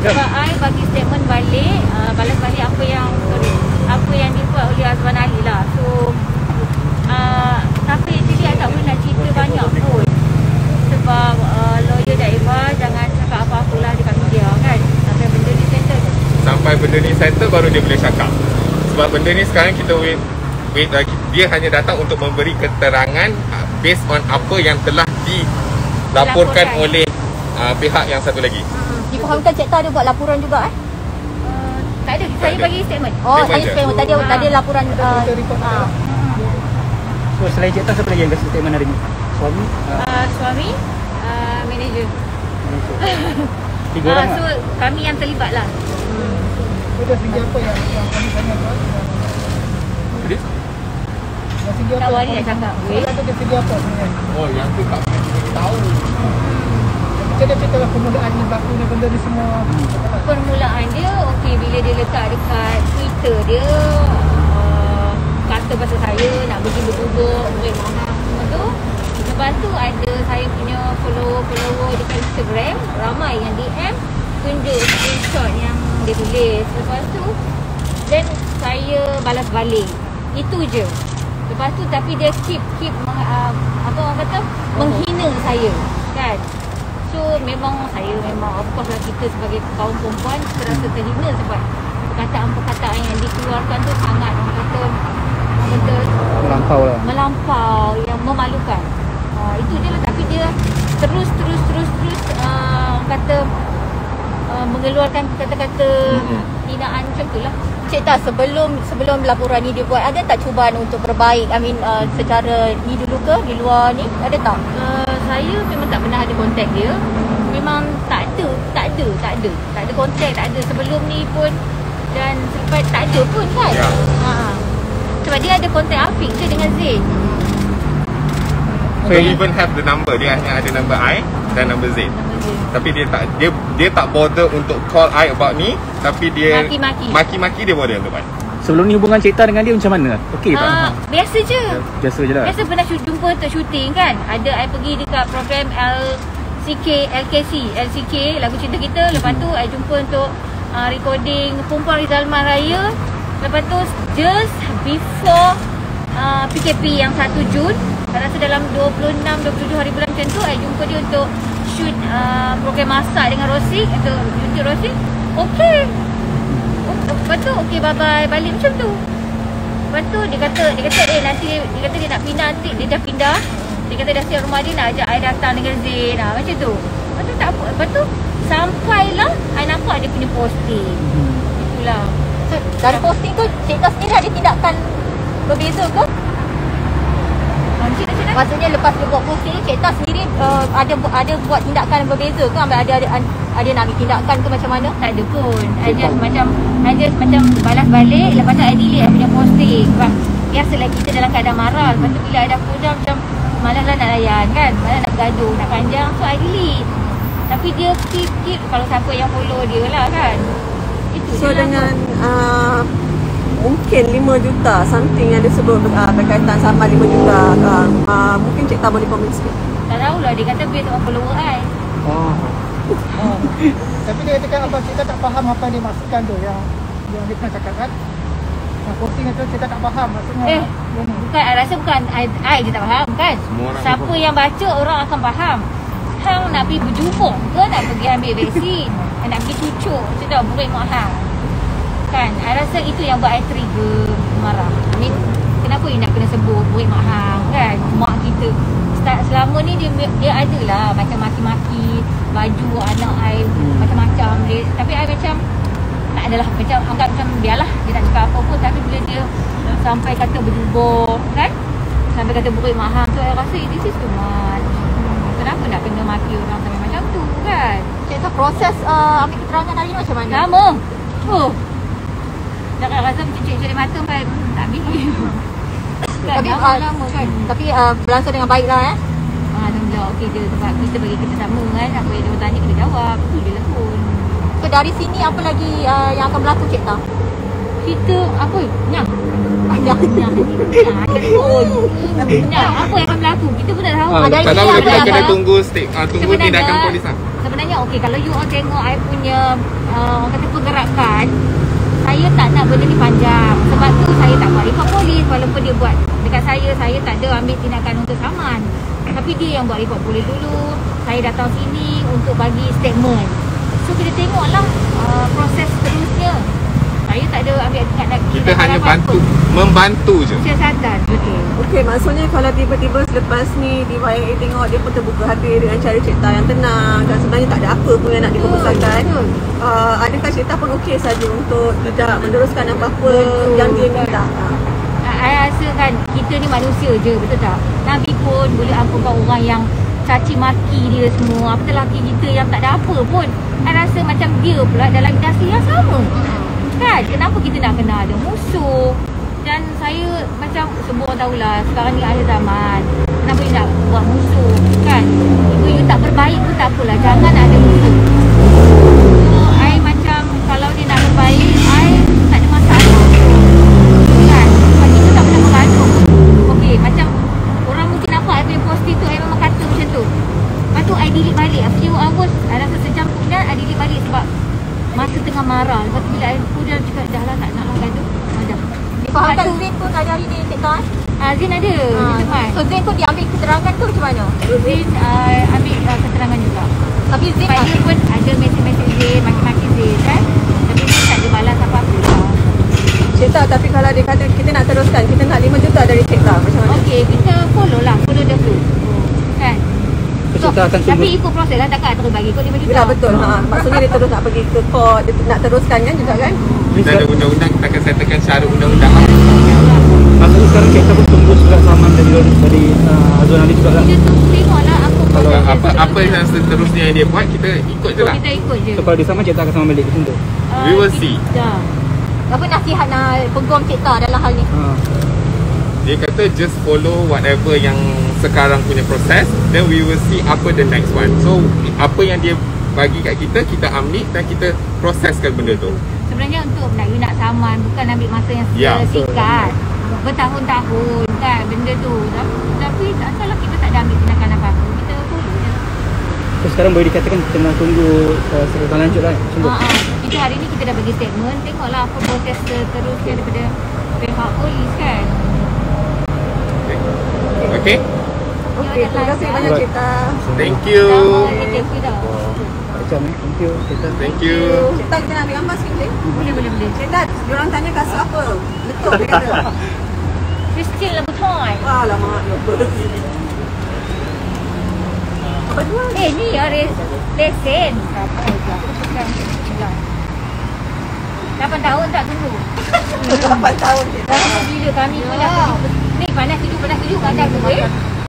Sebab I bagi statement balik, balas balik apa yang dibuat oleh Azwan Ali lah. So tapi actually I tak boleh nak cerita banyak pun. Sebab lawyer Daeva jangan cakap apa-apa lah dekat media kan. Sampai benda ni settle. Sampai benda ni settle baru dia boleh cakap. Sebab benda ni sekarang kita wait lagi. Dia hanya datang untuk memberi keterangan based on apa yang telah dilaporkan oleh pihak yang satu lagi. Difahamkan Cik Ta ada buat laporan juga Tak ada, saya bagi statement. Saya statement. Tadi laporan So selain Cik Ta, siapa lagi yang kasi statement hari ni? Suami? Suami, manager. 3 orang so kami yang terlibat lah. Sudah segi apa yang kami tanya tuan? Jadi? Tak wari nak cakap. Ada dari segi apa sebenarnya? Oh, yang tu tak tahu. Cerita lah permulaan ni berlaku ni benda ni semua. Permulaan dia, okey, bila dia letak dekat Twitter dia, kata pasal saya nak pergi bertubuh, murid mahal semua tu. Lepas tu ada saya punya follower dekat Instagram, ramai yang DM, tunjuk screenshot yang dia tulis. Lepas tu, then saya balas balik. Itu je. Lepas tu tapi dia keep apa orang kata, menghina saya kan. So memang of course lah, kita sebagai kaum perempuan kita rasa terhina sebab perkataan-perkataan yang dikeluarkan tu sangat orang kata melampau yang memalukan. Itu dia lah. Tapi dia terus kata mengeluarkan kata-kata hinaan macam tu lah. Cik Ta, sebelum laporan ni dia buat, ada tak cubaan untuk berbaik? Secara ni dulu ke di luar ni? Ada tak? Saya memang tak pernah ada kontak dia. Memang tak ada kontak, tak ada sebelum ni pun. Dan selepas tak ada pun kan. Sebab dia ada kontak Afiq je dengan Zain. So even have the number. Dia hanya ada number I dan number Zain. Tapi dia tak bother untuk call I about ni. Tapi dia maki-maki dia bother untuk I. Sebelum ni hubungan Cik Ta dengan dia macam mana? Okey tak? Biasa je. Biasa je lah. Biasa pernah jumpa untuk syuting kan. I pergi dekat program LCK, lagu cinta kita. Lepas tu I jumpa untuk recording Perempuan Rizalman Raya. Lepas tu just before PKP yang 1 Jun, saya rasa dalam 26-27 hari bulan macam tu, I jumpa dia untuk shoot program masak dengan Rosik, untuk YouTube Rosik. Okey. Lepas tu okey, bye-bye, balik macam tu. Lepas tu dia kata nanti dia kata dia nak pindah, nanti dia dah pindah. Dia kata dah siap rumah dia, nak ajak I datang dengan Zain macam tu. Lepas tu tak apa. Lepas tu sampailah I nampak dia punya posting. Itulah. So, dari posting tu Cik Ta sendiri ada tindakan berbeza ke? Maksudnya lepas dia buat posting, Cik Ta sendiri ada buat tindakan berbeza ke? Ada nak ambil tindakan ke macam mana? Tak ada pun. I just macam balas balik. Lepas tu I delete I punya posting. Sebab biasalah kita dalam keadaan marah. Lepas tu bila I dah pulang macam malas lah nak layan kan, malas nak bergaduh, nak panjang. So I delete. Tapi dia keep kalau siapa yang follow dia lah kan. Itu so dengan mungkin 5 juta something yang disebut berkaitan sama 5 juta mungkin Cik Ta boleh komen sikit. Tak tahulah, dia kata based on follower I. Tapi dia katakan apa, Cik Ta tak faham apa yang dia maksudkan tu, yang dia pernah cakap kan. Yang posting itu Cik Ta tak faham maksudnya. Bukan, I rasa bukan I je tak faham kan. Siapa yang baca orang akan faham. Hang nak pergi berjumpa ke, nak pergi ambil vaksin, nak pergi cucuk, macam tu burik mak hang kan. I rasa itu yang buat I trigger marah. I mean, kenapa you nak kena sebut burik mak hang kan, mak kita. Selama ni dia ada lah macam maki-maki baju anak I macam-macam dia. Tapi I macam tak adalah, macam anggap macam biarlah dia nak cakap apa pun. Tapi bila dia sampai kata berjubur kan, sampai kata burik mak hang tu, I rasa this is too much. Kenapa nak kena maki orang sampai macam tu kan. Cik Ta, proses ambil keterangan hari ni macam mana? Sama. Jangan rasa cucuk-cucuk di mata kan, tak boleh. Tapi lama kan. Tapi berlangsung dengan baik lah Alhamdulillah, okey je. Sebab kita bagi kita sama kan, apa yang dia tanya kita jawab. Itu je lah pun. So dari sini apa lagi yang akan berlaku Cik Ta? Kita apa? Nyang pun. Apa yang akan berlaku? Kita pun tak tahu. Kalau kita kena tunggu tindakan polis lah. Sebab sebenarnya okey, kalau you all tengok I punya orang kata pergerakan, saya tak nak benda ni panjang. Sebab tu saya tak buat report polis. Walaupun dia buat dekat saya tak ada ambil tindakan untuk saman. Tapi dia yang buat report polis dulu. Saya datang sini untuk bagi statement. So kita tengoklah proses seterusnya. Saya tak ada ambil tindakan. Kita hanya membantu je. Siasatan. Okey, maksudnya kalau tiba-tiba selepas ni DYA tengok dia pun terbuka hati dengan cara Cik yang tenang dan sebenarnya tak ada apa pun yang nak dibesarkan. Adakah Cik pun okey saja untuk tidak meneruskan apa-apa yang dia minta? Saya rasa kan kita ni manusia je, betul tak? Nabi pun boleh ampunkan orang yang caci maki dia semua. Apatah lelaki kita yang tak ada apa pun. Saya rasa macam dia pula dalam industri yang sama. Kan? Kenapa kita nak kena ada musuh? Dan saya macam semua orang tahulah sekarang ni akhir zaman. Kenapa you nak buat musuh? Kan? If you tak berbaik pun tak apalah. Jangan ada musuh. So, I macam kalau dia nak berbaik, I tak ada masalah. Kan? Sebab kita tak pernah mengandung. Okey, macam orang mungkin nampak I punya posting tu, I memang kata macam tu. Lepas tu I delete balik. A few hours, I rasa sejam kemudian I delete balik sebab masa tengah marah. Lepas tu bila I kemudian cakap, dah lah tak nak lah gaduh. Dah. Fahamkan Zain pun ada hari ni TikTok Zain ada. So Zain pun dia ambil keterangan tu macam mana? Zain ambil keterangan juga. Tapi Zain dia pun ada mesej-mesej Zain, maki-maki Zain kan. Tapi Zain tak ada balas apa-apa lah. Cik tapi kalau dia kata kita nak teruskan, kita nak 5 juta dari Cik macam mana? Okey, kita follow lah, follow the flow. Kan? So, tapi ikut proses lah, takkan terus bagi ikut 5 juta. Ya betul. Maksudnya dia terus nak pergi ke court, dia nak teruskan kan juga kan? Kita ada undang-undang, kita akan settlekan secara undang-undang. Maksudnya sekarang kita pun tunggu surat saman dari Azwan Ali juga lah. Kita tengoklah Apa yang seterusnya yang dia buat, kita ikut je lah. Kita ikut je. So kalau dia sama, Cik akan sama balik ke situ. We will see. Dah. apa nasihat nak peguam Cik Ta dalam hal ni? Dia kata just follow whatever yang sekarang punya proses, then we will see apa the next one. So apa yang dia bagi kat kita, kita ambil dan kita proseskan benda tu. Sebenarnya untuk nak saman, bukan ambil masa yang singkat, bertahun-tahun kan benda tu. Tapi tak salah, kita tak ada ambil tindakan apa-apa, kita follow je. So sekarang boleh dikatakan tengah tunggu seretan lanjut lah. Kita hari ni kita dah bagi statement, tengoklah apa proses seterusnya daripada pihak polis kan. Okay? Okay, terima kasih banyak Cik Ta. Thank you. Thank you dah. Thank you. Thank you. Cik Ta, kita nak ambil gambar sikit boleh? Boleh. Cik Ta, diorang tanya kasut apa? Letup dia kata. Christian Louboutin. Alamak, apa jual? Ni lesen. 8 tahun tak tunggu. 8 tahun Cik Ta. Bila kami pun dah pergi. Ni panas sejuk kadang tu